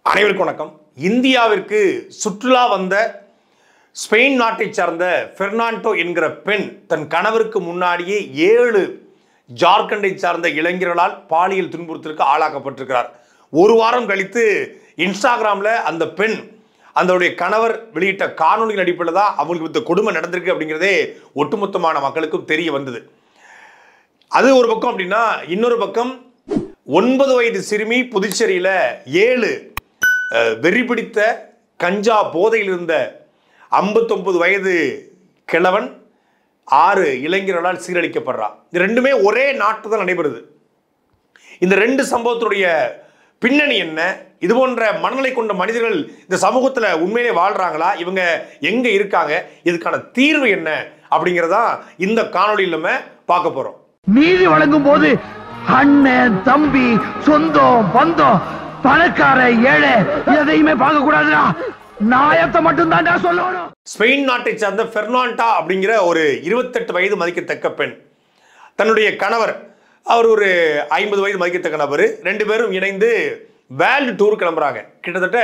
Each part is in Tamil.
அனைவருக்கும் வணக்கம். இந்தியாவிற்கு சுற்றுலா வந்த ஸ்பெயின் நாட்டை சார்ந்த பெர்னாண்டோ என்கிற பெண் தன் கணவருக்கு முன்னாடியே 7 ஜார்க்கண்டை சார்ந்த இளைஞர்களால் பாலியல் துன்புறுத்தலுக்கு ஆளாக்கப்பட்டிருக்கிறார். ஒரு வாரம் கழித்து இன்ஸ்டாகிராமில் அந்த பெண் அதனுடைய கணவர் வெளியிட்ட காணொலியின் அடிப்படையில் தான் அவங்களுக்கு இந்த கொடுமை நடந்திருக்கு அப்படிங்கிறதே ஒட்டுமொத்தமான மக்களுக்கும் தெரிய வந்தது. அது ஒரு பக்கம் அப்படின்னா, இன்னொரு பக்கம் 9 வயது சிறுமி புதுச்சேரியில் 7 வெறி பிடித்த கஞ்சா போதையில் இருந்த 59 வயது கிழவன் 6 இளைஞர்களால் சீரழிக்கப்படுறான். இது ரெண்டுமே ஒரே நாட்டு தான் நடைபெறுது. இந்த 2 சம்பவத்துடைய பின்னணி என்ன? இது போன்ற மனநிலை கொண்ட மனிதர்கள் இந்த சமூகத்தில் உண்மையிலே வாழ்றாங்களா? இவங்க எங்க இருக்காங்க? இதுக்கான தீர்வு என்ன அப்படிங்கிறதா இந்த காணொலியில் நம்ம பார்க்க போறோம். நீதி வழங்கும் போது அண்ணன், தம்பி, சொந்தம், பந்தம், பணக்கார, ஏழை எதையுமே பார்க்க கூடாதுடா. நாயத்தை மட்டும் தான் சொல்லணும். ஸ்பெயின் நாட்டை சார்ந்த பெர்னாண்டா அப்படிங்கிற ஒரு 28 வயது மதிக்கத்தக்க பெண், தன்னுடைய கணவர், அவர் ஒரு 50 வயது மதிக்கத்தக்க நபர், 2 பேரும் இணைந்து வேர்ல்டு டூர் கிளம்புறாங்க. கிட்டத்தட்ட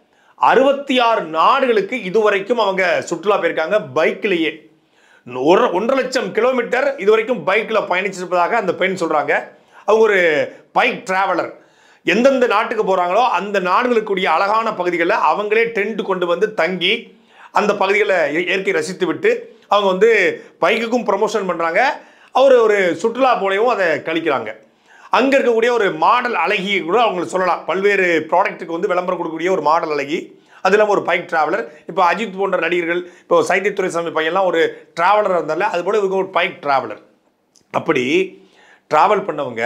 66 நாடுகளுக்கு இதுவரைக்கும் அவங்க சுற்றுலா போயிருக்காங்க. பைக்கிலேயே 1.5 லட்சம் கிலோமீட்டர் இதுவரைக்கும் பைக்கில் பயணிச்சிருப்பதாக அந்த பெண் சொல்றாங்க. அவங்க ஒரு பைக் டிராவலர். எந்தெந்த நாட்டுக்கு போகிறாங்களோ அந்த நாடுகளுக்குரிய அழகான பகுதிகளில் அவங்களே டென்ட் கொண்டு வந்து தங்கி அந்த பகுதிகளை இயற்கை ரசித்து விட்டு அவங்க வந்து பைக்குக்கும் ப்ரமோஷன் பண்ணுறாங்க. அவர் ஒரு சுற்றுலா போலையும் அதை கழிக்கிறாங்க. அங்கே இருக்கக்கூடிய ஒரு மாடல் அழகி கூட அவங்களுக்கு சொல்லலாம். பல்வேறு ப்ராடக்ட்டுக்கு வந்து விளம்பரம் கொடுக்கக்கூடிய ஒரு மாடல் அழகி, அது இல்லாமல் ஒரு பைக் டிராவலர். இப்போ அஜித் போன்ற நடிகர்கள், இப்போ சைத்தியத்துறை சாமி பையன்லாம் ஒரு டிராவலர் இருந்தால அது போல இவங்க ஒரு பைக் டிராவலர். அப்படி டிராவல் பண்ணவங்க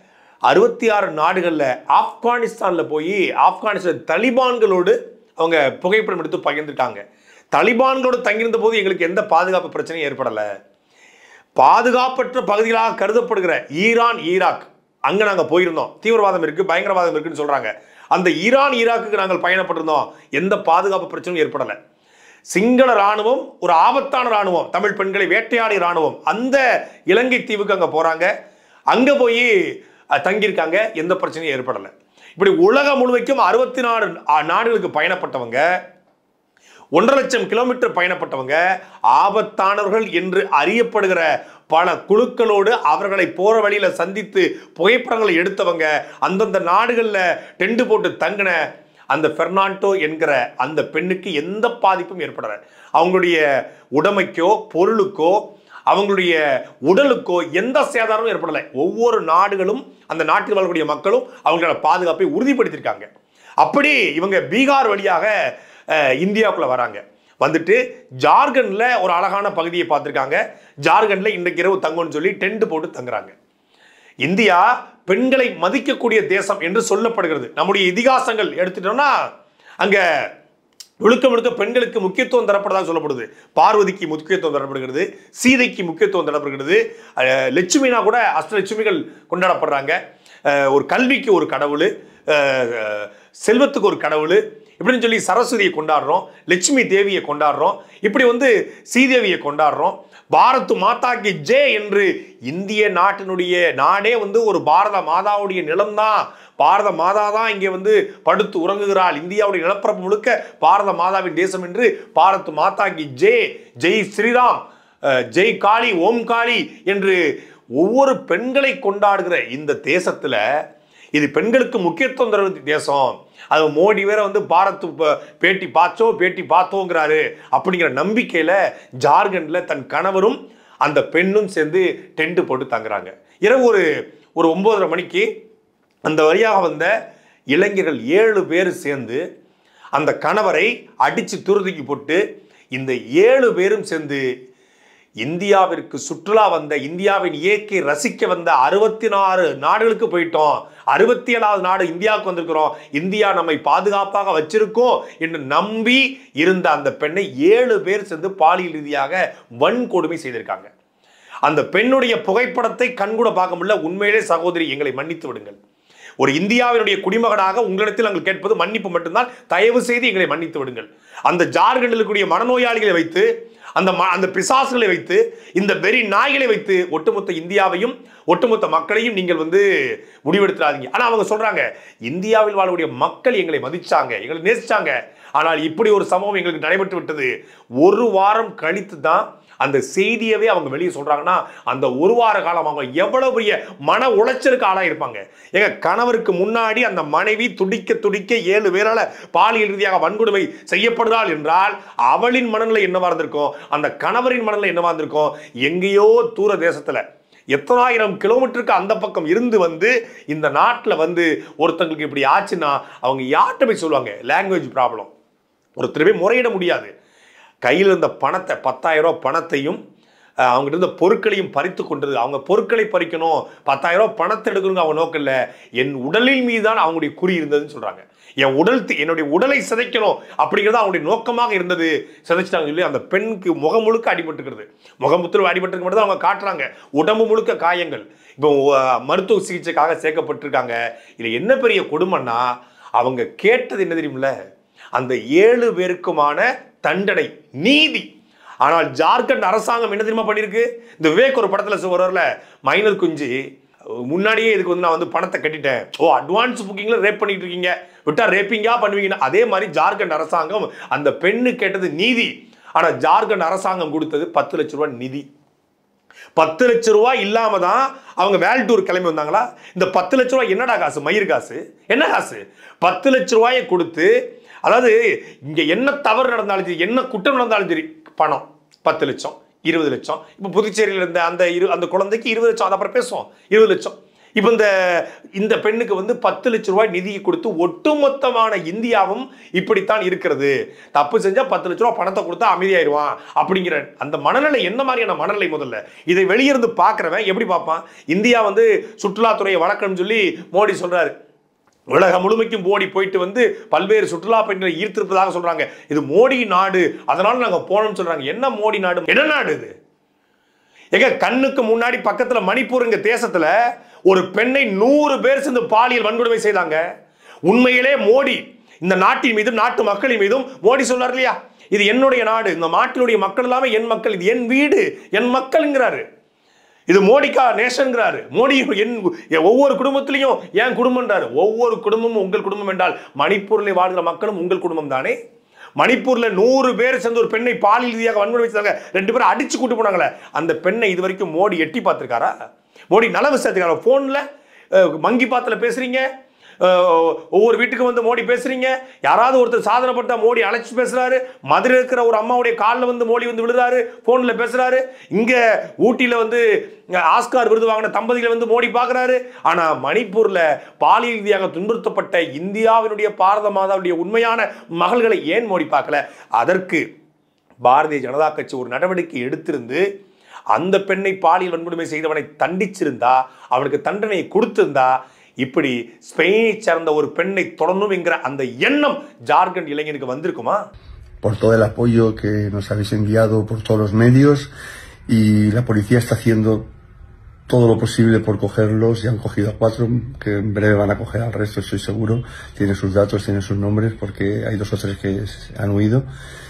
66 நாடுகளில் ஆப்கானிஸ்தானில் போய் ஆப்கானிஸ்தான் தலிபான்களோடு அவங்க புகைப்படம் எடுத்து பகிர்ந்துட்டாங்க. தலிபான்களோடு தங்கியிருந்த போது எங்களுக்கு எந்த பாதுகாப்பு பிரச்சனையும் ஏற்படலை. பாதுகாப்பற்ற பகுதிகளாக கருதப்படுகிற ஈரான், ஈராக், அங்கே நாங்கள் போயிருந்தோம். தீவிரவாதம் இருக்குது, பயங்கரவாதம் இருக்குன்னு சொல்கிறாங்க. அந்த ஈரான், ஈராக்குக்கு நாங்கள் பயணப்பட்டிருந்தோம். எந்த பாதுகாப்பு பிரச்சனையும் ஏற்படலை. சிங்கள இராணுவம் ஒரு ஆபத்தான இராணுவம், தமிழ் பெண்களை வேட்டையாடி இராணுவம், அந்த இலங்கை தீவுக்கு அங்கே போகிறாங்க. அங்கே போய் தங்கியிருக்காங்க. எந்த பிரச்சனையும் ஏற்படலை. இப்படி உலகம் முழுமைக்கும் 64 நாடுகளுக்கு பயணப்பட்டவங்க, 1.5 லட்சம் கிலோமீட்டர் பயணப்பட்டவங்க, ஆபத்தானவர்கள் என்று அறியப்படுகிற பல குழுக்களோடு அவர்களை போற வழியில் சந்தித்து புகைப்படங்களை எடுத்தவங்க, அந்தந்த நாடுகளில் டென்ட் போட்டு தங்கின அந்த பெர்னாண்டோ என்கிற அந்த பெண்ணுக்கு எந்த பாதிப்பும் ஏற்படலை. அவங்களுடைய உடைமைக்கோ பொருளுக்கோ அவங்களுடைய உடலுக்கோ எந்த சேதாரமும் ஏற்படலை. ஒவ்வொரு நாடுகளும் அந்த நாட்டில் வாழக்கூடிய மக்களும் அவங்களோட பாதுகாப்பை உறுதிப்படுத்தியிருக்காங்க. அப்படி இவங்க பீகார் வழியாக இந்தியாவுக்குள்ள வராங்க. வந்துட்டு ஜார்க்கண்டில் ஒரு அழகான பகுதியை பார்த்துருக்காங்க. ஜார்க்கண்டில் இன்றைக்கு இரவு தங்கணும்னு சொல்லி டென்ட் போட்டு தங்குறாங்க. இந்தியா பெண்களை மதிக்கக்கூடிய தேசம் என்று சொல்லப்படுகிறது. நம்முடைய இதிகாசங்கள் எடுத்துட்டோம்னா அங்கே முழுக்க முழுக்க பெண்களுக்கு முக்கியத்துவம் தரப்படுறதாக சொல்லப்படுது. பார்வதிக்கு முக்கியத்துவம் தரப்படுகிறது, சீதைக்கு முக்கியத்துவம் தரப்படுகிறது, லட்சுமினா கூட அஷ்டலட்சுமிகள் கொண்டாடப்படுறாங்க. ஒரு கல்விக்கு ஒரு கடவுள், செல்வத்துக்கு ஒரு கடவுள், இப்படின்னு சொல்லி சரஸ்வதியை கொண்டாடுறோம், லட்சுமி தேவியை கொண்டாடுறோம், இப்படி வந்து ஸ்ரீதேவியை கொண்டாடுறோம். பாரத் மாதாக்கு ஜே என்று இந்திய நாட்டினுடைய நாடே வந்து ஒரு பாரத மாதாவுடைய நிலம்தான். பாரத மாதா தான் இங்கே வந்து படுத்து உறங்குகிறாள். இந்தியாவுடைய நிலப்பரப்பு முழுக்க பாரத மாதாவின் தேசம் என்று பாரத் மாதாக்கு ஜே, ஜெய் ஸ்ரீராம், ஜெய் காளி, ஓம் காளி என்று ஒவ்வொரு பெண்களை கொண்டாடுகிற இந்த தேசத்துல இது பெண்களுக்கு முக்கியத்துவம் தர தேசம். அது மோடி வேற வந்து பாரத் பேட்டி பார்த்தோங்கிறாரு. அப்படிங்கிற நம்பிக்கையில ஜார்க்கண்ட்ல தன் கணவரும் அந்த பெண்ணும் சேர்ந்து டென்ட் போட்டு தங்குறாங்க. இரவு ஒரு 9:30 மணிக்கு அந்த வழியாக வந்த இளைஞர்கள் 7 பேர் சேர்ந்து அந்த கணவரை அடிச்சு துருதுக்கி போட்டு இந்த 7 பேரும் சேர்ந்து இந்தியாவிற்கு சுற்றுலா வந்த, இந்தியாவின் இயற்கை ரசிக்க வந்த 64 நாடுகளுக்கு போயிட்டோம். 67வது நாடு இந்தியாவுக்கு வந்திருக்கிறோம். இந்தியா நம்மை பாதுகாப்பாக வச்சிருக்கோம் என்று நம்பி இருந்த அந்த பெண்ணை 7 பேர் சேர்ந்து பாலியல் ரீதியாக வன்கொடுமை செய்திருக்காங்க. அந்த பெண்ணுடைய புகைப்படத்தை கண்கூட பார்க்க முடியல. உண்மையிலே சகோதரி, எங்களை மன்னித்து விடுங்கள். ஒரு இந்தியாவினுடைய குடிமகனாக உங்களிடத்தில் நாங்கள் கேட்பது மன்னிப்பு மட்டும்தான். தயவு செய்து எங்களை மன்னித்து விடுங்கள். அந்த ஜார்க்கண்டில் இருக்கக்கூடிய மனநோயாளிகளை வைத்து அந்த பிசாசுகளை வைத்து, இந்த வெறி நாய்களை வைத்து ஒட்டுமொத்த இந்தியாவையும் ஒட்டுமொத்த மக்களையும் நீங்கள் முடிவெடுத்துறாதீங்க. ஆனா அவங்க சொல்றாங்க, இந்தியாவில் வாழக்கூடிய மக்கள் எங்களை மதிச்சாங்க, எங்களை நேசிச்சாங்க, ஆனால் இப்படி ஒரு சம்பவம் எங்களுக்கு நடைபெற்று விட்டது. ஒரு வாரம் கழித்து தான் அந்த செய்தியவே அவங்க வெளியே சொல்றாங்கன்னா, அந்த ஒரு வார காலம் அவங்க எவ்வளவு பெரிய மன உளைச்சலுக்கு ஆளாயிருப்பாங்க. எங்க கணவருக்கு முன்னாடி அந்த மனைவி துடிக்க துடிக்க 7 பேரால பாலியல் ரீதியாக வன்கொடுமை செய்யப்படுறாள் என்றால் அவளின் மனநிலை என்னவா இருந்திருக்கும், அந்த கணவரின் மனநிலை என்னவா இருந்திருக்கும். எங்கேயோ தூர தேசத்துல எத்தனாயிரம் கிலோமீட்டருக்கு அந்த பக்கம் இருந்து இந்த நாட்டில் ஒருத்தங்களுக்கு இப்படி ஆச்சுன்னா அவங்க யார்கிட்ட போய் சொல்லுவாங்க? Language problem. ஒருத்தர் போய் முறையிட முடியாது. கையில் இருந்த பணத்தை 10,000 ரூபாய் பணத்தையும் அவங்ககிட்ட இருந்த பொருட்களையும் பறித்து கொண்டது. அவங்க பொருட்களை பறிக்கணும், 10,000 ரூபாய் பணத்தை எடுக்கணுங்க அவங்க நோக்கம் இல்லை. என் உடலின் மீது தான் அவங்களுடைய குறி இருந்ததுன்னு சொல்றாங்க. என்னுடைய உடலை சிதைக்கணும் அப்படிங்கிறது அவங்களுடைய நோக்கமாக இருந்தது. சிதைச்சிட்டாங்க சொல்லி அந்த பெண்ணுக்கு முகம் முழுக்க அடிபட்டுக்கிறது. முகமுத்திர அடிபட்டு மட்டும் தான் அவங்க காட்டுறாங்க. உடம்பு முழுக்க காயங்கள். இப்போ மருத்துவ சிகிச்சைக்காக சேர்க்கப்பட்டிருக்காங்க. இதுல என்ன பெரிய கொடுமைன்னா, அவங்க கேட்டது என்ன தெரியுமில்ல, அந்த 7 பேருக்குமான தண்டனை, நீதி. ஆனால் ஜார்க்கண்ட் அரசாங்கம் என்ன தெரியுமா பண்ணிருக்கு? இந்த விவேக் ஒரு படத்துல வரல, மைனர் குஞ்சு முன்னாடியே இதுக்கு நான் பணத்தை கட்டிட்டேன், அட்வான்ஸ் புக்கிங்ல ரேப் பண்ணிட்டு இருக்கீங்க, விட்டா ரேப்பிங்கா பண்ணுவீங்கன்னா, அதே மாதிரி ஜார்க்கண்ட் அரசாங்கம் அந்த பெண்ணு கேட்டது நீதி. ஆனா ஜார்க்கண்ட் அரசாங்கம் கொடுத்தது 10 லட்சம் ரூபாய் நிதி. 10 லட்சம் ரூபாய் இல்லாம தான் அவங்க வேல் டூர் கிளம்பி வந்தாங்களா? இந்த 10 லட்சம் ரூபாய் என்னடா காசு? மயிர் காசு. என்ன காசு? 10 லட்சம் ரூபாயை கொடுத்து, அதாவது இங்க என்ன தவறு நடந்தாலும் சரி, என்ன குற்றம் நடந்தாலும் சரி, பணம் 10 லட்சம் 20 லட்சம். இப்போ புதுச்சேரியில் இருந்த அந்த குழந்தைக்கு 20 லட்சம், அது அப்புறம் பேசுவோம், 20 லட்சம். இப்போ இந்த பெண்ணுக்கு 10 லட்சம் ரூபாய் நிதியை கொடுத்து ஒட்டுமொத்தமான இந்தியாவும் இப்படித்தான் இருக்கிறது. தப்பு செஞ்சா 10 லட்சம் ரூபாய் பணத்தை கொடுத்தா அமைதியாயிருவான் அப்படிங்கிற அந்த மனநிலை என்ன மாதிரியான மனநிலை? முதல்ல இதை வெளியிருந்து பார்க்கிறவன் எப்படி பார்ப்பான்? இந்தியா சுற்றுலாத்துறையை வளர்க்கணும்னு சொல்லி மோடி சொல்றாரு. உலகம் முழுமைக்கும் மோடி போயிட்டு பல்வேறு சுற்றுலா பயணிகளை ஈர்த்திருப்பதாக சொல்றாங்க. இது மோடி நாடு, அதனால நாங்க போனோம்னு சொல்றாங்க. என்ன மோடி நாடு? என்ன நாடு இது? எங்க கண்ணுக்கு முன்னாடி பக்கத்துல மணிப்பூர் தேசத்துல ஒரு பெண்ணை 100 பேர் சேர்ந்து பாலியல் வன்கொடுமை செய்தாங்க. உண்மையிலே மோடி இந்த நாட்டின் மீதும் நாட்டு மக்களின் மீதும் மோடி சொல்றாரு இல்லையா, இது என்னுடைய நாடு, இந்த நாட்டினுடைய மக்கள் எல்லாமே என் மக்கள், இது என் வீடு, என் மக்கள்ங்கிறாரு. இது மோடிக்கா நேஷன்ங்கிறாரு. மோடி ஒவ்வொரு குடும்பத்திலையும் என் குடும்பம்ன்றாரு. ஒவ்வொரு குடும்பமும் உங்கள் குடும்பம் என்றால் மணிப்பூரில் வாழ்கிற மக்களும் உங்கள் குடும்பம் தானே. மணிப்பூர்ல 100 பேர் சேர்ந்து ஒரு பெண்ணை பாலியல் ரீதியாக வன்கொடுமை வச்சாங்க. 2 பேரும் அடிச்சு கூட்டு போனாங்களே, அந்த பெண்ணை இது வரைக்கும் மோடி எட்டி பார்த்திருக்காரா? மோடி நல விசாரிச்சிருக்காரா? போன்ல மங்கி பாத்துல பேசுறீங்க, ஒவ்வொரு வீட்டுக்கு மோடி பேசுறீங்க. யாராவது ஒருத்தர் சாதனை பட்டா மோடி அழைச்சு பேசுறாரு. மதுரை இருக்கிற ஒரு அம்மாவுடைய காலில் மோடி விழுறாரு, போன்ல பேசுறாரு. இங்க ஊட்டியில ஆஸ்கார் விருது வாங்கின தம்பதிகளை மோடி பார்க்கிறாரு. ஆனா மணிப்பூர்ல பாலியல் ரீதியாக துன்புறுத்தப்பட்ட இந்தியாவினுடைய பாரத மாதாவுடைய உண்மையான மகள்களை ஏன் மோடி பார்க்கல? அதற்கு பாரதிய ஜனதா கட்சி ஒரு நடவடிக்கை எடுத்திருந்து அந்த பெண்ணை பாலியல் வன்கொடுமை செய்தவனை தண்டிச்சிருந்தா, அவனுக்கு தண்டனை கொடுத்திருந்தா, இப்படி ஸ்பெயினை சேர்ந்த ஒரு பெண்ணை தொடரணும் என்கிற அந்த எண்ணம் ஜார்க்கண்ட் இளைஞனுக்கு வந்திருக்குமா? Por todo el apoyo que nos habéis enviado por todos los medios, y la policía está haciendo todo lo posible por cogerlos. Ya han cogido a 4, que en breve van a coger al resto, estoy seguro. Tienen sus datos, tienen sus nombres, porque hay 2 o 3 que han huido.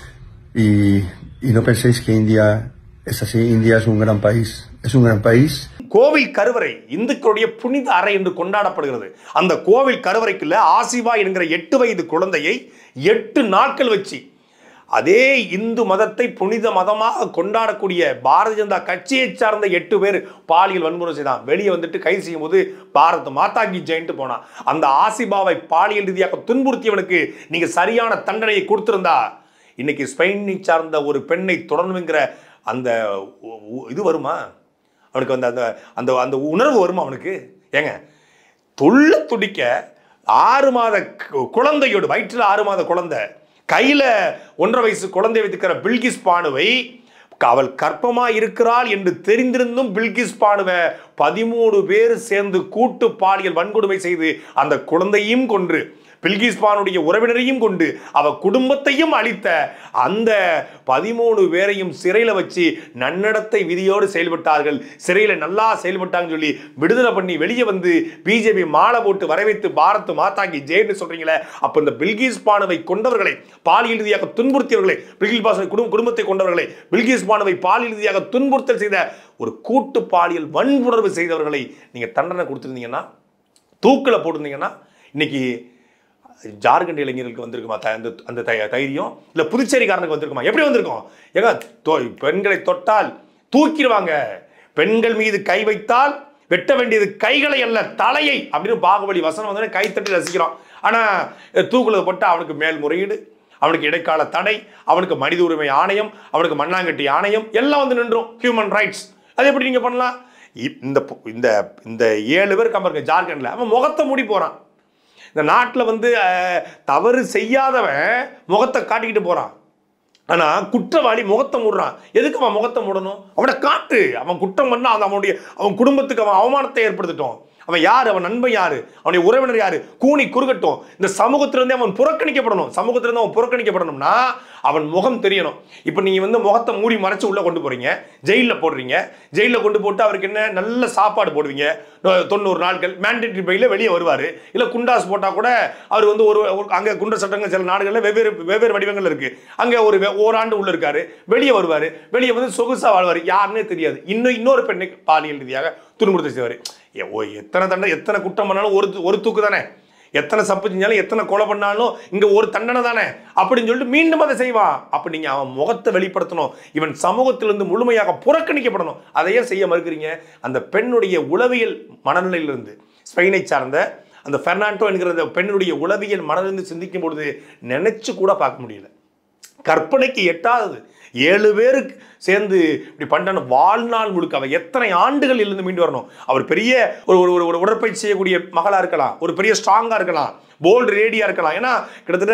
Y no penséis que India es así. India es un gran país. Es un gran país. கோவில் கருவறை இந்துக்களுடைய புனித அறை என்று கொண்டாடப்படுகிறது. அந்த கோவில் கருவறைக்குள்ள ஆசிபா என்கிற 8 வயது குழந்தையை 8 நாட்கள் வச்சு அதே இந்து மதத்தை புனித மதமாக கொண்டாடக்கூடிய பாரதிய ஜனதா கட்சியை சார்ந்த 8 பேர் பாலியல் வன்முறை செய்தான். வெளியே கைது செய்யும் போது பாரத மாதா கி ஜெயன்ட்டு போனான். அந்த ஆசிபாவை பாலியல் ரீதியாக துன்புறுத்தியவனுக்கு நீங்க சரியான தண்டனையை கொடுத்திருந்தா, இன்னைக்கு ஸ்பெயினை சார்ந்த ஒரு பெண்ணை தொடரணுங்கிற அந்த இது வருமா? அவனுக்கு அந்த அந்த அந்த உணர்வு வருமா அவனுக்கு? ஏங்க, துள்ள துடிக்க 6 மாத குழந்தையோடு, வயிற்றில் 6 மாத குழந்தை, கையில 1.5 வயசு குழந்தை வைத்துக்கிற பில்கிஸ் பானுவை, அவள் கர்ப்பமா இருக்கிறாள் என்று தெரிந்திருந்தும் பில்கிஸ் பானுவை 13 பேர் சேர்ந்து கூட்டு பாலியல் வன்கொடுமை செய்து அந்த குழந்தையும் கொன்று பில்கிஸ் பானுடைய உறவினரையும் கொண்டு அவ குடும்பத்தையும் அழித்த அந்த 13 பேரையும் சிறையில் வச்சு நன்னடத்தை விதியோடு செயல்பட்டார்கள். சிறையில் நல்லா செயல்பட்டாங்கன்னு சொல்லி விடுதலை பண்ணி வெளியே வந்து பிஜேபி மாலை போட்டு வரவேற்று பாரத் மாதாக்கி ஜெயின்னு சொல்றீங்களே, அப்ப இந்த பில்கிஸ் பானுவை கொண்டவர்களை, பாலியல் ரீதியாக துன்புறுத்தியவர்களை, பில்கிஸ் பானு குடும்பத்தை கொண்டவர்களை, பில்கிஸ் பானுவை பாலியல் ரீதியாக துன்புறுத்தல் செய்த ஒரு கூட்டு பாலியல் வன்புணர்வு செய்தவர்களை நீங்க தண்டனை கொடுத்திருந்தீங்கன்னா, தூக்கில் போட்டிருந்தீங்கன்னா, இன்னைக்கு ஜார்க்கண்ட் இளைஞர்களுக்கு வந்திருக்குமா அந்த தைரியம்? இல்ல புதுச்சேரிக்காரனுக்கு வந்திருக்குமா? எப்படி வந்திருக்கும்? ஏங்க பெண்களை தொட்டால் தூக்கிடுவாங்க, பெண்கள் மீது கை வைத்தால் வெட்ட வேண்டியது கைகளை அல்ல தலையை அப்படின்னு பாகுபலி வசனம் வந்து கைத்தட்டி ரசிக்கிறோம். ஆனா தூக்குல போட்டு அவனுக்கு மேல்முறையீடு, அவனுக்கு இடைக்கால தடை, அவனுக்கு மனித உரிமை ஆணையம், அவனுக்கு மண்ணாங்கட்டி ஆணையம் எல்லாம் வந்து நின்றும். ஹியூமன் ரைட்ஸ் அது எப்படி நீங்க பண்ணலாம்? இந்த 7 பேர் கம்பருங்க ஜார்க்கண்ட்ல அவன் முகத்தை மூடி போறான். இந்த நாட்டில் வந்து தவறு செய்யாதவன் முகத்தை காட்டிக்கிட்டு போறான். ஆனா குற்றவாளி முகத்தை மூடுறான். எதுக்கு அவன் முகத்தை மூடணும்? அவனை காட்டு. அவன் குற்றம் பண்ணா அவன் குடும்பத்துக்கு அவன் அவமானத்தை ஏற்படுத்திட்டோம். அவன் யாரு? அவன் நண்பன் யாரு? அவனுடைய உறவினர் யாரு? கூனி குறுகட்டும். இந்த சமூகத்திலிருந்து அவன் புறக்கணிக்கப்படணும். சமூகத்திலிருந்து அவன் புறக்கணிக்கப்படணும்னா அவன் முகம் தெரியணும். இப்போ நீங்க வந்து முகத்தை மூடி மறைச்சு உள்ள கொண்டு போறீங்க, ஜெயிலில் போடுறீங்க. ஜெயிலில் கொண்டு போட்டு அவருக்கு என்ன நல்ல சாப்பாடு போடுவீங்க. 90 நாட்கள் மேண்டேட்டரி பையில வெளியே வருவாரு. இல்ல குண்டாஸ் போட்டா கூட அவர் வந்து அங்க குண்ட சட்டங்கள் சில நாடுகளில் வெவ்வேறு வடிவங்கள் இருக்கு. அங்க ஓராண்டு உள்ள இருக்காரு, வெளியே வருவாரு. வெளியே வந்து சொகுசா வாழ்வாரு, யாருன்னே தெரியாது. இன்னொரு பெண்ணை பாலியல் ரீதியாக துன்புறுத்தி செய்வாரு. எத்தனை தண்டனை, எத்தனை குற்றம் பண்ணாலும் ஒரு தூக்கு தானே. எத்தனை சப்பு செஞ்சாலும், எத்தனை கொலை பண்ணாலும் இங்க ஒரு தண்டனை தானே அப்படின்னு சொல்லிட்டு மீண்டும் அதை செய்வான். அப்ப நீங்க அவன் முகத்தை வெளிப்படுத்தணும். இவன் சமூகத்திலிருந்து முழுமையாக புறக்கணிக்கப்படணும். அதையே செய்ய மறுக்கிறீங்க. அந்த பெண்ணுடைய உளவியல் மனநிலையிலிருந்து, ஸ்பெயினை சார்ந்த அந்த பெர்னாண்டோ என்கிற அந்த பெண்ணுடைய உளவியல் மனநிலையிலிருந்து சிந்திக்கும் பொழுது நினைச்சு கூட பார்க்க முடியல. கற்பனைக்கு எட்டாதது. 7 பேருக்கு சேர்ந்து இப்படி பண்ண வாழ்நாள் முழுக்க அவ எத்தனை ஆண்டுகள் இருந்து மீண்டு வரணும். அவர் பெரிய ஒரு உடற்பயிற்சி செய்யக்கூடிய மகளா இருக்கலாம், ஒரு பெரிய ஸ்ட்ராங்கா இருக்கலாம், போல்டு ரேடியா இருக்கலாம். ஏன்னா கிட்டத்தட்ட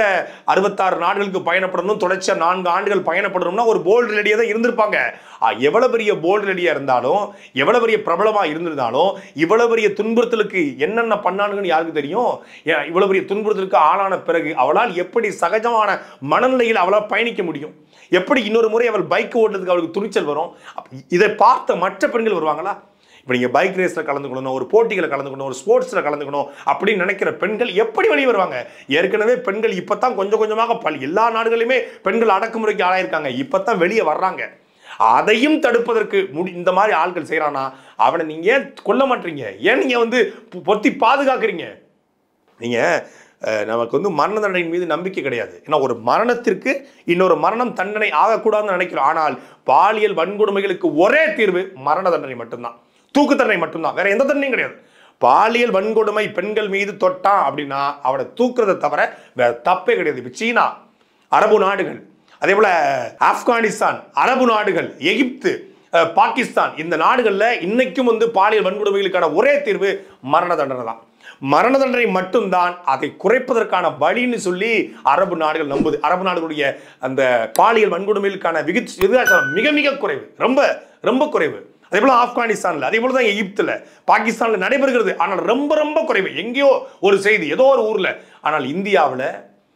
66 நாடுகளுக்கு பயணப்படணும், தொடர்ச்சியா 4 ஆண்டுகள் பயணப்படணும்னா ஒரு போல்டு ரேடியா தான் இருந்திருப்பாங்க. எவ்வளவு பெரிய போல்டு ரேடியா இருந்தாலும், எவ்வளவு பெரிய பிரபலமா இருந்திருந்தாலும், இவ்வளவு பெரிய துன்புறுத்தலுக்கு என்னென்ன பண்ணானுங்கன்னு யாருக்கு தெரியும்? இவ்வளவு பெரிய துன்புறுத்தலுக்கு ஆளான பிறகு அவளால் எப்படி சகஜமான மனநிலையில் அவளால் பயணிக்க முடியும்? எப்படி இன்னொரு முறை அவள் பைக் ஓட்டுறதுக்கு அவளுக்கு துணிச்சல் வரும்? இதை பார்த்த மற்ற பெண்கள் வருவாங்களா? இப்போ நீங்கள் பைக் ரேஸில் கலந்துக்கணும், ஒரு போட்டிகளை கலந்துக்கணும், ஒரு ஸ்போர்ட்ஸில் கலந்துக்கணும் அப்படின்னு நினைக்கிற பெண்கள் எப்படி வெளியே வருவாங்க? ஏற்கனவே பெண்கள் இப்போ தான் கொஞ்சம் கொஞ்சமாக எல்லா நாடுகளிலுமே பெண்கள் அடக்குமுறைக்கு ஆளாயிருக்காங்க. இப்போ தான் வெளியே வர்றாங்க. அதையும் தடுப்பதற்கு இந்த மாதிரி ஆட்கள் செய்கிறானா அவனை நீங்கள் ஏன் கொல்ல மாட்டீங்க? ஏன் நீங்கள் வந்து பொத்தி பாதுகாக்கிறீங்க? நீங்கள் நமக்கு வந்து மரண தண்டனை மீது நம்பிக்கை கிடையாது. ஏன்னா ஒரு மரணத்திற்கு இன்னொரு மரணம் தண்டனை ஆகக்கூடாதுன்னு நினைக்கிறோம். ஆனால் பாலியல் வன்கொடுமைகளுக்கு ஒரே தீர்வு மரண தண்டனை மட்டும்தான், தூக்கு தண்டனை மட்டும்தான், வேற எந்த தண்டனையும் கிடையாது. பாலியல் வன்கொடுமை பெண்கள் மீது தொட்டான் அப்படின்னா அவனை தூக்குறதை தவிர வேற தப்பே கிடையாது. இப்போ சீனா, அரபு நாடுகள், அதே போல ஆப்கானிஸ்தான், அரபு நாடுகள், எகிப்து, பாகிஸ்தான், இந்த நாடுகளில் இன்னைக்கும் வந்து பாலியல் வன்கொடுமைகளுக்கான ஒரே தீர்வு மரண தண்டனை தான். மரண தண்டனை மட்டும்தான் அதை குறைப்பதற்கான வழின்னு சொல்லி அரபு நாடுகள் நம்புது. அரபு நாடுகளுடைய அந்த பாலியல் வன்கொடுமைகளுக்கான விகிதாச்சாரம் மிக மிக குறைவு, ரொம்ப ரொம்ப குறைவு. அதே போல ஆப்கானிஸ்தான்ல, அதே போலதான் எகிப்துல, பாகிஸ்தான்ல நடைபெறுகிறது. ஆனால் ரொம்ப ரொம்ப குறைவு. எங்கேயோ ஒரு செய்தி, ஏதோ ஒரு ஊர்ல. ஆனால் இந்தியாவில்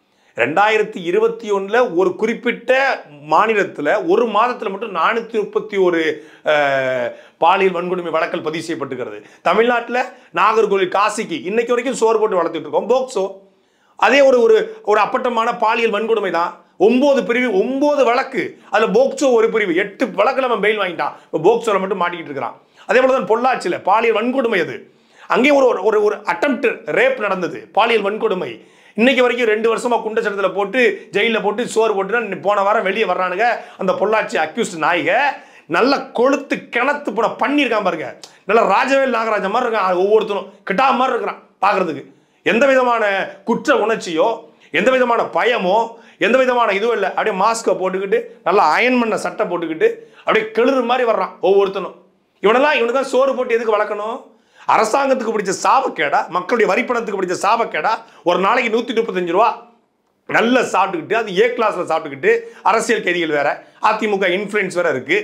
2021 ஒரு குறிப்பிட்ட மாநிலத்தில் ஒரு மாதத்தில் மட்டும் 431 பாலியல் வன்கொடுமை வழக்கல் பதிவு செய்யப்பட்டுகிறது. தமிழ்நாட்டில் நாகர்கோவில், காசிக்கு இன்னைக்கு வரைக்கும் சோறு போட்டு வளர்த்துட்டு இருக்கோம். போக்சோ அதே ஒரு அப்பட்டமான பாலியல் வன்கொடுமை தான். 9 பிரிவு, 9 வழக்கு. அதில் போக்சோ ஒரு பிரிவு, 8 வழக்கில் அவன் பெயில் வாங்கிட்டான். இப்போ போக்சோவில் மட்டும் மாட்டிக்கிட்டு இருக்கிறான். அதே போல தான் பொள்ளாச்சியில் பாலியல் வன்கொடுமை, அது அங்கேயும் ஒரு அட்டெம்ப்ட் ரேப் நடந்தது, பாலியல் வன்கொடுமை. இன்னைக்கு வரைக்கும் 2 வருஷமா குண்ட சட்டத்தில் போட்டு ஜெயிலில் போட்டு சோறு போட்டு போன வாரம் வெளியே வர்றானுங்க. அந்த பொள்ளாச்சி அக்யூஸ்ட் நாய்க நல்ல கொளுத்து கிணத்து போன பண்ணியிருக்கான் பாருங்க. நல்ல ராஜவேல் நாகராஜன் மாதிரி இருக்கான். ஒவ்வொருத்தரும் கிட்டா மாதிரி இருக்கிறான் பார்க்கறதுக்கு. எந்த விதமான குற்ற உணர்ச்சியோ, எந்த விதமான பயமோ, எந்த விதமான இதுவும் இல்லை. அப்படியே மாஸ்கை போட்டுக்கிட்டு நல்லா அயன் பண்ண சட்டை போட்டுக்கிட்டு அப்படியே கிளறு மாதிரி வர்றான் ஒவ்வொருத்தனும். இவனுக்கு சோறு போட்டு எதுக்கு வளர்க்கணும்? அரசாங்கத்துக்கு பிடிச்ச சாபக்கேடா, மக்களுடைய வரிப்பணத்துக்கு பிடிச்ச சாபக்கேடா. ஒரு நாளைக்கு 135 ரூபா நல்லா சாப்பிட்டுக்கிட்டு, அது ஏ கிளாஸ்ல சாப்பிட்டுக்கிட்டு, அரசியல் கைதிகள் வேற, அதிமுக இன்ஃப்ளூயன்ஸ் வேற இருக்கு.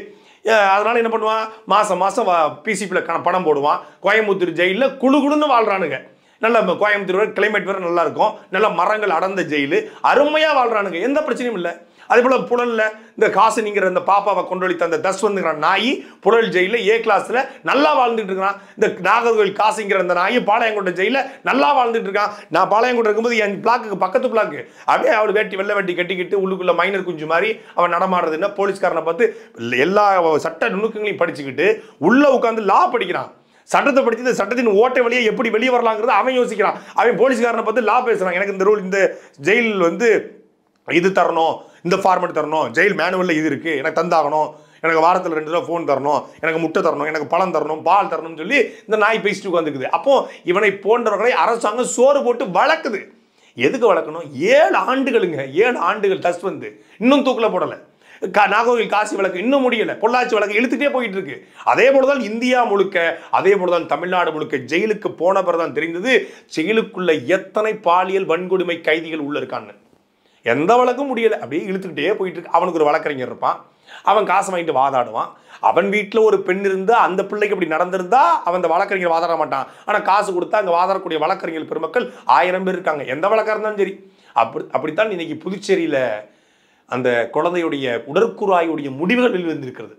அதனால என்ன பண்ணுவான், மாசம் மாசம் பிசிபியில் பணம் போடுவான். கோயம்புத்தூர் ஜெயிலில் குழுன்னு வாழ்றானுங்க. நல்ல கோயம்புத்தூர் கிளைமேட் வேற நல்லா இருக்கும், நல்ல மரங்கள் அடர்ந்த ஜெயிலு, அருமையா வாழ்றானுங்க, எந்த பிரச்சனையும் இல்லை. அதே போல புழல்ல இந்த காசினிங்கிற இந்த பாப்பாவை கொண்டொழித்த அந்த தஸ்வந்துங்கிற நாய் புழல் ஜெயில ஏ கிளாஸ்ல நல்லா வாழ்ந்துட்டு இருக்கான். இந்த நாகர்கோவில் காசிங்கிற அந்த நாய் பாளையங்கோட்டை ஜெயில நல்லா வாழ்ந்துட்டு இருக்கான். நான் பாளையங்கோட்டை இருக்கும்போது என் பிளாக்கு பக்கத்து பிளாக்கு அப்படியே அவள் வெள்ளை வெட்டி கட்டிக்கிட்டு உள்ளுக்குள்ள மைனர் குஞ்சு மாதிரி அவன் நடமாடுறதுன்னா போலீஸ்காரனை பார்த்து எல்லா சட்ட நுணுக்கங்களையும் படிச்சுக்கிட்டு உள்ள உட்காந்து லா படிக்கிறான். சட்டத்தை படிச்சு இந்த சட்டத்தின் ஓட்டை வழியை எப்படி வெளியே வரலாங்கிறத அவன் யோசிக்கிறான். அவன் போலீஸ்காரனை பார்த்து லா பேசுறான். எனக்கு இந்த ரூல், இந்த ஜெயில் வந்து இது தரணும், இந்த ஃபார்மேட் தரணும், ஜெயில் மேனுவலில் இது இருக்குது, எனக்கு தந்தாகணும், எனக்கு வாரத்தில் 2 தடவை ஃபோன் தரணும், எனக்கு முட்டை தரணும், எனக்கு பழம் தரணும், பால் தரணும்னு சொல்லி இந்த நாய் பேசிட்டு உட்காந்துக்குது. அப்போ இவனை போன்றவர்களை அரசாங்கம் சோறு போட்டு வளர்க்குது. எதுக்கு வளர்க்கணும்? 7 ஆண்டுகளுங்க, 7 ஆண்டுகள் தஸ்வந்து இன்னும் தூக்கில் போடலை. நாகர்கோவில் காசி வழக்கு இன்னும் முடியல, பொள்ளாச்சி வழக்கு இழுத்துட்டே போயிட்டு இருக்கு. அதே போலதான் இந்தியா முழுக்க, அதே போலதான் தமிழ்நாடு முழுக்க ஜெயிலுக்கு போன பிறதான் தெரிந்தது ஜெயிலுக்குள்ள எத்தனை பாலியல் வன்கொடுமை கைதிகள் உள்ள இருக்கான்னு. எந்த வழக்கும் முடியலை, அப்படியே இழுத்துக்கிட்டே போயிட்டு இருக்கு. அவனுக்கு ஒரு வழக்கறிஞர் இருப்பான், அவன் காசு வாங்கிட்டு வாதாடுவான். அவன் வீட்டில் ஒரு பெண் இருந்தா அந்த பிள்ளைக்கு அப்படி நடந்திருந்தா அவன் அந்த வழக்கறிஞர் வாதாட மாட்டான். ஆனால் காசு கொடுத்தா அங்கே வாதாடக்கூடிய வழக்கறிஞர் பெருமக்கள் 1000 பேர் இருக்காங்க, எந்த வழக்காக இருந்தாலும் சரி. அப்படித்தான் இன்னைக்கு புதுச்சேரியில் அந்த குழந்தையுடைய உடற்கூறாயுடைய முடிவுகள் வெளிவந்திருக்கிறது.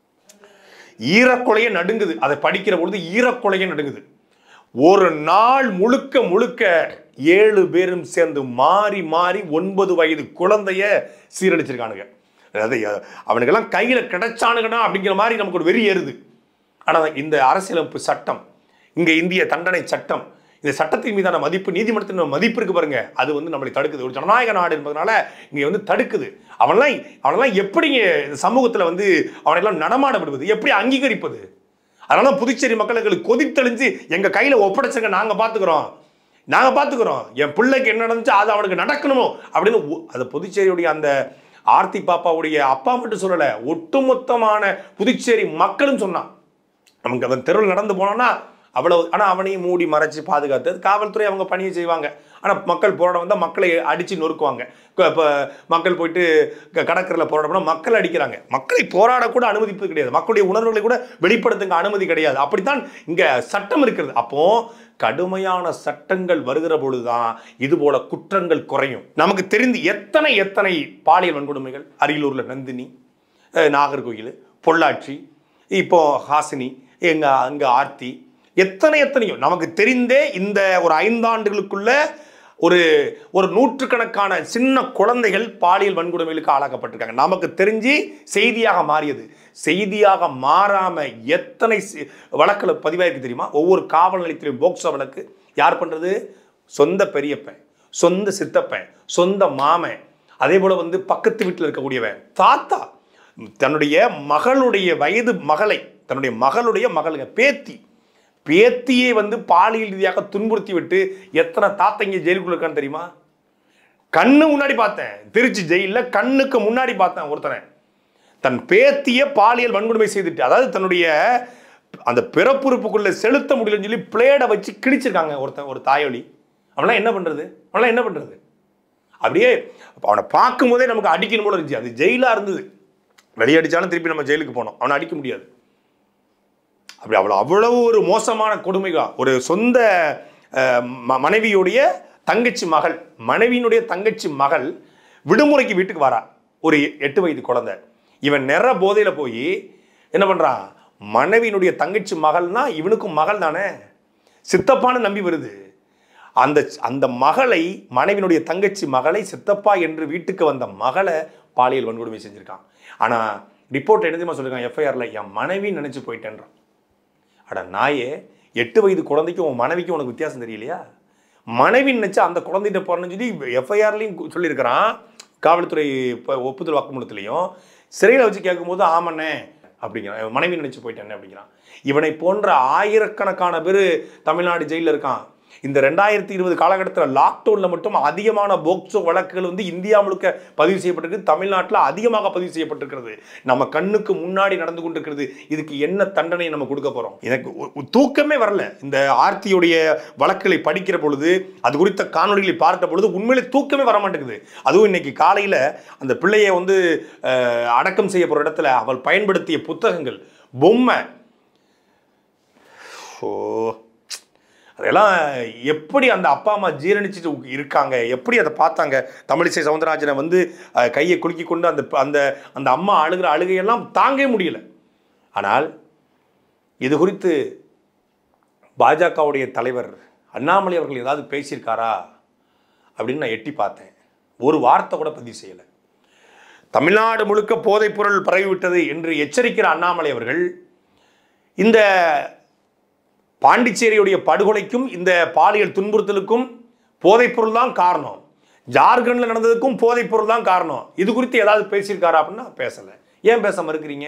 ஈரக்கொலையை நடுங்குது, அதை படிக்கிற பொழுது ஈரக்கொலையை நடுங்குது. ஒரு நாள் முழுக்க முழுக்க 7 பேரும் சேர்ந்து மாறி மாறி 9 வயது குழந்தைய சீரழிச்சிருக்கானுங்க. அதாவது அவனுக்கெல்லாம் கையில கிடைச்சானுங்கண்ணா அப்படிங்கிற மாதிரி நமக்கு ஒரு வெறி ஏறுது. ஆனா இந்த அரசியலமைப்பு சட்டம், இங்க இந்திய தண்டனை சட்டம், இந்த சட்டத்தின் மீதான மதிப்பு, நீதிமன்றத்தின் மதிப்பு இருக்கு பாருங்க, அது வந்து நம்மளை தடுக்குது. ஒரு ஜனநாயக நாடு என்பதனால இங்க வந்து தடுக்குது. அவனெல்லாம் எப்படி இந்த சமூகத்துல வந்து அவனெல்லாம் நடமாட விடுவது, எப்படி அங்கீகரிப்பது? அதனால புதுச்சேரி மக்களுக்கு கொதித்தெளிஞ்சு எங்க கையில ஒப்படைச்சுங்க, நாங்க பாத்துக்கிறோம், என் பிள்ளைக்கு என்ன நடந்துச்சு அது அவனுக்கு நடக்கணுமோ அப்படின்னு. அது புதுச்சேரியுடைய அந்த ஆர்த்தி பாப்பாவுடைய அப்பா மட்டும் சொல்லல, ஒட்டுமொத்தமான புதுச்சேரி மக்களும் சொன்னான். நமக்கு அவன் தெருவில் நடந்து போனோம்னா அவ்வளவு. ஆனால் அவனையும் மூடி மறைச்சு பாதுகாத்து காவல்துறை அவங்க பணியை செய்வாங்க. ஆனால் மக்கள் போராட வந்தால் மக்களை அடித்து நொறுக்குவாங்க. இப்போ மக்கள் போயிட்டு கடற்கரையில் போராடப்போனா மக்கள் அடிக்கிறாங்க. மக்களை போராடக்கூட அனுமதிப்பது கிடையாது, மக்களுடைய உணர்வுகளை கூட வெளிப்படுத்துங்க அனுமதி கிடையாது. அப்படித்தான் இங்கே சட்டம் இருக்கிறது. அப்போ கடுமையான சட்டங்கள் வருகிற பொழுதுதான் இது போல குற்றங்கள் குறையும். நமக்கு தெரிந்து எத்தனை பாலியல் வன்கொடுமைகள், அரியலூர்ல நந்தினி, நாகர்கோவில், பொள்ளாச்சி, இப்போ ஹாசினி, அங்க ஆர்த்தி, எத்தனையோ நமக்கு தெரிந்தே இந்த ஒரு 5 ஆண்டுகளுக்குள்ள ஒரு நூற்றுக்கணக்கான சின்ன குழந்தைகள் பாலியல் வன்கொடுமைகளுக்கு ஆளாக்கப்பட்டிருக்காங்க. நமக்கு தெரிஞ்சு செய்தியாக மாறியது. செய்தியாக மாறாம எத்தனை வழக்குல பதிவாயிருக்கு தெரியுமா? ஒவ்வொரு காவல் நிலையத்திலும் போக்சோ வழக்கு யார் பண்றது? சொந்த பெரியப்பன், சொந்த சித்தப்பன், சொந்த மாமன், அதே போல வந்து பக்கத்து வீட்டில் இருக்கக்கூடியவன் தாத்தா தன்னுடைய மகளுடைய வயது மகளை, தன்னுடைய மகளுடைய மகளுங்க பேத்தியை வந்து பாலியல் ரீதியாக துன்புறுத்தி விட்டு எத்தனை தாத்தைங்க ஜெயிலுக்குள்ள இருக்கான்னு தெரியுமா? கண்ணு முன்னாடி பார்த்தேன், திருச்சி ஜெயில கண்ணுக்கு முன்னாடி பார்த்தேன் ஒருத்தனை தன் பேத்திய பாலியல் வன்கொடுமை செய்துட்டு, அதாவது தன்னுடைய அந்த பிறப்புறுப்புக்குள்ள செலுத்த முடியலன்னு சொல்லி பிளேடை வச்சு கிழிச்சிருக்காங்க ஒரு தாயொலி. அவனெல்லாம் என்ன பண்றது? அப்படியே அவனை பார்க்கும் போதே நமக்கு அடிக்கணும் போல இருந்துச்சு. அது ஜெயிலா இருந்தது. வெளியடிச்சாலும் திருப்பி நம்ம ஜெயிலுக்கு போனோம், அவனை அடிக்க முடியாது. அப்படி அவ்வளவு ஒரு மோசமான கொடுமைகா. ஒரு சொந்த மனைவியுடைய தங்கச்சி மகள், மனைவியினுடைய தங்கச்சி மகள் விடுமுறைக்கு வீட்டுக்கு வரா, ஒரு 8 வயது குழந்தை. இவன் நிற போதையில போய் என்ன பண்றான்? மனைவியினுடைய தங்கச்சி மகள்னா இவனுக்கும் மகள் தானே, சித்தப்பான்னு நம்பி வருது. அந்த மகளை, மனைவியினுடைய தங்கச்சி மகளை சித்தப்பா என்று வீட்டுக்கு வந்த மகளை பாலியல் வன்கொடுமை செஞ்சிருக்கான். ஆனா ரிப்போர்ட் என்ன தெரியுமா சொல்லிருக்கான்? எஃப்ஐஆர்ல என் மனைவி நினைச்சு போயிட்டேன்றான். அட நாயே, 8 வயது குழந்தைக்கும் உன் மனைவிக்கும் உனக்கு வித்தியாசம் தெரியலையா? மனைவி நினைச்சு அந்த குழந்தைகிட்ட போறன்னு சொல்லி எஃப்ஐஆர்லையும் சொல்லியிருக்கிறான். காவல்துறை ஒப்புதல் வாக்குமூலத்திலையும் சிறையில் வச்சு கேட்கும்போது ஆமண்ணே அப்படிங்கிறான், மனைவி நினைச்சு போயிட்டேன்னு அப்படிங்கிறான். இவனை போன்ற ஆயிரக்கணக்கான பேர் தமிழ்நாடு ஜெயிலில் இருக்கான். இந்த 2020 காலகட்டத்தில் லாக்டவுனில் மட்டும் அதிகமான போக்சோ வழக்குகள் வந்து இந்தியா முழுக்க பதிவு செய்யப்பட்டிருக்கு. தமிழ்நாட்டில் அதிகமாக பதிவு செய்யப்பட்டிருக்கிறது. நம்ம கண்ணுக்கு முன்னாடி நடந்து கொண்டிருக்கிறது. இதுக்கு என்ன தண்டனை நம்ம கொடுக்க போறோம்? எனக்கு தூக்கமே வரல. இந்த ஆர்த்தியுடைய வழக்குகளை படிக்கிற பொழுது, அது குறித்த காணொலிகளை பார்த்த பொழுது உண்மையிலே தூக்கமே வர மாட்டேங்குது. அதுவும் இன்னைக்கு காலையில் அந்த பிள்ளையை வந்து அடக்கம் செய்ய போற இடத்துல அவள் பயன்படுத்திய புத்தகங்கள், பொம்மை, அதெல்லாம் எப்படி அந்த அப்பா அம்மா ஜீரணிச்சுட்டு இருக்காங்க, எப்படி அதை பார்த்தாங்க? தமிழிசை சவுந்தரராஜனை வந்து கையை குலுக்கி கொண்டு அந்த அந்த அந்த அம்மா அழுகிற அழுகையெல்லாம் தாங்கவே முடியல. ஆனால் இது குறித்து பாஜகவுடைய தலைவர் அண்ணாமலை அவர்கள் ஏதாவது பேசியிருக்காரா அப்படின்னு நான் எட்டி பார்த்தேன். ஒரு வார்த்தை கூட பதிவு செய்யலை. தமிழ்நாடு முழுக்க போதைப் பொருள் பரவிவிட்டது என்று எச்சரிக்கிற அண்ணாமலை அவர்கள் இந்த பாண்டிச்சேரியுடைய படுகொலைக்கும் இந்த பாலியல் துன்புறுத்தலுக்கும் போதைப்பொருள் தான் காரணம், ஜார்க்கண்டில் நடந்ததுக்கும் போதைப்பொருள் தான் காரணம், இது குறித்து ஏதாவது பேசியிருக்காரா அப்படின்னா பேசலை. ஏன் பேச மறுக்கிறீங்க?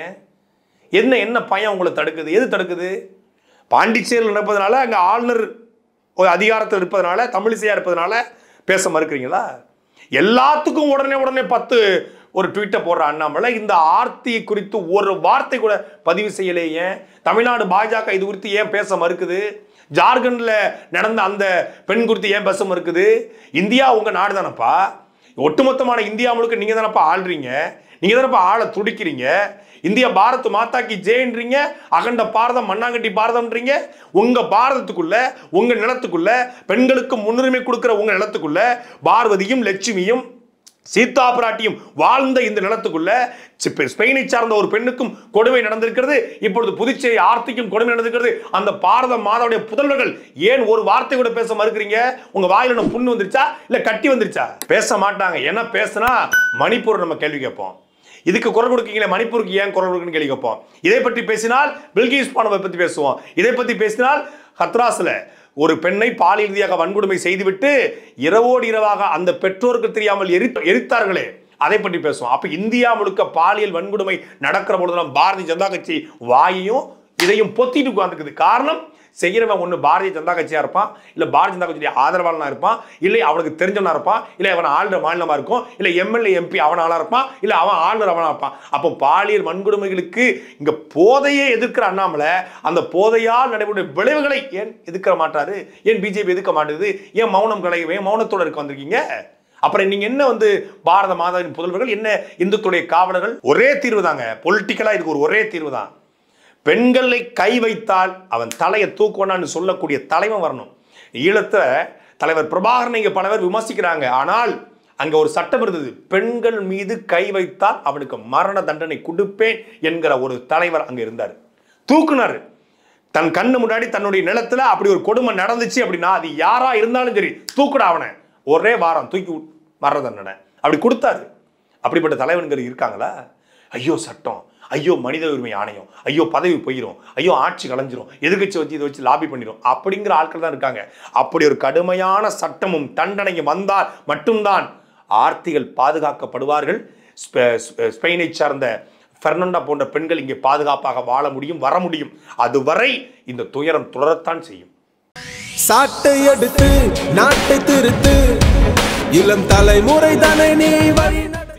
என்ன பயம் உங்களை தடுக்குது? எது தடுக்குது? பாண்டிச்சேரியில் நடப்பதனால, அங்கே ஆளுநர் ஒரு அதிகாரத்தில் இருப்பதனால, தமிழிசையாக இருப்பதனால பேச மறுக்கிறீங்களா? எல்லாத்துக்கும் உடனே 10 ஒரு ட்வீட்டை போடுற அண்ணாமலை இந்த ஆர்த்தி குறித்து ஒரு வார்த்தை கூட பதிவு செய்யலையே. தமிழ்நாடு பாஜக இது குறித்து ஏன் பேச மறுக்குது? ஜார்க்கண்ட்ல நடந்த அந்த பெண் குறித்து ஏன் பேச மறுக்குது? இந்தியா உங்க நாடு தானப்பா, ஒட்டுமொத்தமான இந்தியா முழுக்க நீங்க தானப்பா ஆள்றீங்க, நீங்க தானப்பா ஆள துடிக்கிறீங்க. இந்தியா பாரத் மாதாக்கு ஜெயன்றீங்க, அகண்ட பாரதம் மண்ணாங்கட்டி பாரதம்ன்றீங்க. உங்க பாரதத்துக்குள்ள, உங்க நிலத்துக்குள்ள, பெண்களுக்கு முன்னுரிமை கொடுக்கிற உங்க நிலத்துக்குள்ள பார்வதியும் லட்சுமியும் சீதா பிராட்டியும் வாழ்ந்த இந்த நிலத்துக்குள்ள ஸ்பெயினை சார்ந்த ஒரு பெண்ணுக்கும் கொடுமை நடந்திருக்கிறது. இப்பொழுது புதுச்சேரி ஆர்த்திக்கும் கொடுமை நடந்திருக்கிறது. அந்த பாரத மாதாவுடைய புதல்வர்கள் ஏன் ஒரு வார்த்தை கூட பேச மறுக்கிறீங்க? உங்க வாயில புண்ணு வந்துருச்சா இல்ல கட்டி வந்துருச்சா? பேச மாட்டாங்க. என்ன பேசினா மணிப்பூர் நம்ம கேள்வி கேட்போம். இதுக்கு குரல் கொடுக்கீங்களே, மணிப்பூருக்கு ஏன் குரல் கொடுக்குன்னு கேள்வி கேட்போம். இதை பற்றி பேசினால் பில்கிஸ் பானோவை பற்றி பேசுவோம். இதை பற்றி பேசினால் ஹத்ராஸ்ல ஒரு பெண்ணை பாலியல் ரீதியாக வன்கொடுமை செய்துவிட்டு இரவோடு இரவாக அந்த பெற்றோருக்கு தெரியாமல் எரித்தார்களே, அதை பற்றி பேசுவோம். அப்ப இந்தியா முழுக்க பாலியல் வன்கொடுமை நடக்கிற பொழுதுதான் பாரதிய ஜனதா கட்சி வாயையும் இதையும் பொத்திட்டு உட்கார்ந்துக்குது. காரணம், செய்கிறவன் ஒன்று பாரதிய ஜனதா கட்சியாக இருப்பான், இல்லை பாரதிய ஜனதா கட்சியுடைய ஆதரவாளனா இருப்பான், இல்லை அவனுக்கு தெரிஞ்சவனா இருப்பான், இல்லை அவன் ஆளுற மாநிலமாக இருக்கும், இல்லை எம்எல்ஏ எம்பி அவன் ஆளா இருப்பான், இல்லை அவன் ஆளுநர் அவனா இருப்பான். அப்போ பாலியல் வன்கொடுமைகளுக்கு இங்கே போதையே எதிர்க்கிற அண்ணாமலை அந்த போதையால் நடைபெறும் விளைவுகளை ஏன் எதிர்க்க மாட்டாரு? ஏன் பிஜேபி எதிர்க்க மாட்டேது? ஏன் மௌனம் கலையவே மௌனத்தோடு இருக்க வந்திருக்கீங்க? அப்புறம் நீங்க என்ன வந்து பாரத மாதாவின் புதல்வர்கள், என்ன இந்துத்துடைய காவலர்கள்? ஒரே தீர்வு தாங்க, பொலிட்டிக்கலா இதுக்கு ஒரு ஒரே தீர்வு தான். பெண்களை கை வைத்தால் அவன் தலையை தூக்குவான்னு சொல்லக்கூடிய தலைவன் வரணும். ஈழத்தை தலைவர் பிரபாகரன் இங்க பல பேர் விமர்சிக்கிறாங்க. ஆனால் அங்க ஒரு சட்டம் இருந்தது, பெண்கள் மீது கை வைத்தால் அவனுக்கு மரண தண்டனை கொடுப்பேன் என்கிற ஒரு தலைவர் அங்க இருந்தார். தூக்குனாரு. தன் கண்ணு முன்னாடி தன்னுடைய நிலத்துல அப்படி ஒரு கொடுமை நடந்துச்சு அப்படின்னா அது யாரா இருந்தாலும் சரி தூக்குடா அவனை, ஒரே வாரம் தூக்கி மரண தண்டனை அப்படி கொடுத்தாரு. அப்படிப்பட்ட தலைவன்கள் இருக்காங்களா? ஐயோ சட்டம், ஐயோ மனித உரிமை ஆணையம், ஐயோ பதவி போயிடும், ஐயோ ஆட்சி கலைஞ்சிரும், எதிர்கட்சி வச்சு இதை வச்சு லாபி பண்ணிடும் அப்படிங்கிற ஆட்கள் தான் இருக்காங்க. அப்படி ஒரு கடுமையான சட்டமும் தண்டனையும் வந்தால் மட்டும்தான் ஆர்த்திகள் பாதுகாக்கப்படுவார்கள். ஸ்பெயினை சார்ந்த பெர்னாண்டா போன்ற பெண்கள் இங்கே பாதுகாப்பாக வாழ முடியும், வர முடியும். அதுவரை இந்த துயரம் தொடரத்தான் செய்யும். சாட்டை எடுத்து நாட்டை திருத்து, இளம் தலைமுறை தானே நீ வழி